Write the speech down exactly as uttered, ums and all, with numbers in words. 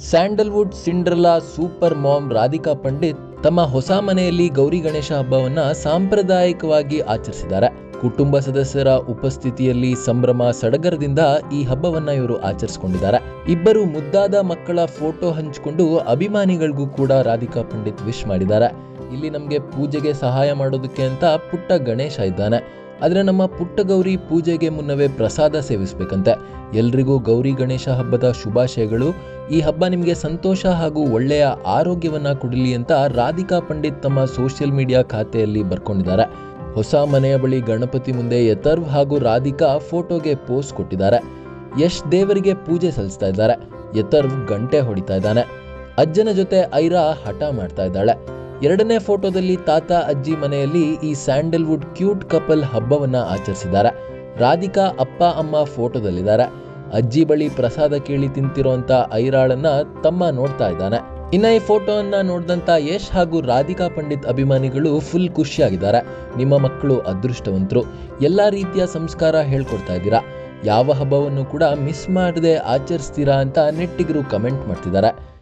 Sandalwood Cinderella super mom Radhika Pandit ತಮ್ಮ ಹೊಸ ಮನೆಯಲ್ಲಿ ಗೌರಿ ಗಣೇಶ ಹಬ್ಬವನ್ನ ಸಾಂಪ್ರದಾಯಿಕವಾಗಿ ಆಚರಿಸಿದ್ದಾರೆ. ಕುಟುಂಬ ಸದಸ್ಯರ ಉಪಸ್ಥಿತಿಯಲ್ಲಿ ಸಂಭ್ರಮ ಸಡಗರದಿಂದ ಈ ಹಬ್ಬವನ್ನ ಇವರು ಆಚರಿಸಿಕೊಂಡಿದ್ದಾರೆ. ಇಬ್ಬರು ಮುದ್ದಾದ ಮಕ್ಕಳ ಫೋಟೋ ಹಂಚಿಕೊಂಡು ಅಭಿಮಾನಿಗಳಿಗೂ ಕೂಡ ರಾಧಿಕಾ ಪಂಡಿತ್ ವಿಶ್ ಮಾಡಿದ್ದಾರೆ. ಇಲ್ಲಿ ನಮಗೆ ಪೂಜೆಗೆ ಸಹಾಯ ಮಾಡೋದಕ್ಕೆ ಅಂತ ಪುಟ್ಟ ಗಣೇಶ ಇದ್ದಾನೆ. ಆದರೆ ನಮ್ಮ ಪುಟ್ಟ ಗೌರಿ ಪೂಜೆಗೆ ಮುನ್ನವೇ ಪ್ರಸಾದ ಸೇವಿಸಬೇಕಂತೆ. ಎಲ್ರಿಗೂ ಗೌರಿ ಗಣೇಶ ಹಬ್ಬದ ಶುಭಾಶಯಗಳು. ಈ ಹಬ್ಬ ನಿಮಗೆ ಸಂತೋಷ ಹಾಗೂ ಒಳ್ಳೆಯ ಆರೋಗ್ಯವನ್ನ ಕೊಡಲಿ ಅಂತ ರಾಧಿಕಾ ಪಂಡಿತ್ ತಮ್ಮ ಸೋಷಿಯಲ್ ಮೀಡಿಯಾ ಖಾತೆಯಲ್ಲಿ ಬರ್ಕೊಂಡಿದ್ದಾರೆ. ಹೊಸ ಮನೆಯ ಬಳಿ ಗಣಪತಿ ಮುಂದೆ ಯತರ್ವ್ ಹಾಗೂ ರಾಧಿಕಾ ಫೋಟೋಗೆ ಪೋಸ್ ಕೊಟ್ಟಿದ್ದಾರೆ. ಯಶ್ ದೇವರಿಗೆ ಪೂಜೆ ಸಲ್ಲಿಸ್ತಾ ಇದ್ದಾರೆ. ಯತರ್ವ್ ಗಂಟೆ ಹೊಡಿತಾ ಇದ್ದಾನೆ. ಅಜ್ಜನ ಜೊತೆ ಐರಾ ಹಠ ಮಾಡ್ತಾ ಇದ್ದಾಳೆ. ಎರಡನೇ ಫೋಟೋದಲ್ಲಿ ತಾತ ಅಜ್ಜಿ ಮನೆಯಲ್ಲಿ ಈ ಸ್ಯಾಂಡಲ್ವುಡ್ ಕ್ಯೂಟ್ ಕಪಲ್ ಹಬ್ಬವನ್ನ ಆಚರಿಸಿದ್ದಾರೆ. ರಾಧಿಕಾ ಅಪ್ಪ ಅಮ್ಮ ಫೋಟೋದಲ್ಲಿದ್ದಾರೆ. ಅಜ್ಜಿ ಬಳಿ ಪ್ರಸಾದ ಕೇಳಿ ತಿಂತಿರೋಂತ ಐರಾಳನ್ನ ತಮ್ಮ ನೋಡ್ತಾ ಇದ್ದಾನೆ. ಇನ್ನ ಈ ಫೋಟೋವನ್ನ ನೋಡಿದಂತ ಯಶ್ ಹಾಗೂ ರಾಧಿಕಾ ಪಂಡಿತ್ ಅಭಿಮಾನಿಗಳು ಫುಲ್ ಖುಷಿಯಾಗಿದ್ದಾರೆ. ನಿಮ್ಮ ಮಕ್ಕಳು ಅದೃಷ್ಟವಂತರು, ಎಲ್ಲಾ ರೀತಿಯ ಸಂಸ್ಕಾರ ಹೇಳ್ಕೊಡ್ತಾ ಇದ್ದೀರಾ, ಯಾವ ಹಬ್ಬವನ್ನು ಕೂಡ ಮಿಸ್ ಮಾಡದೆ ಆಚರಿಸ್ತೀರಾ ಅಂತ ನೆಟ್ಟಿಗರು ಕಮೆಂಟ್ ಮಾಡ್ತಿದ್ದಾರೆ.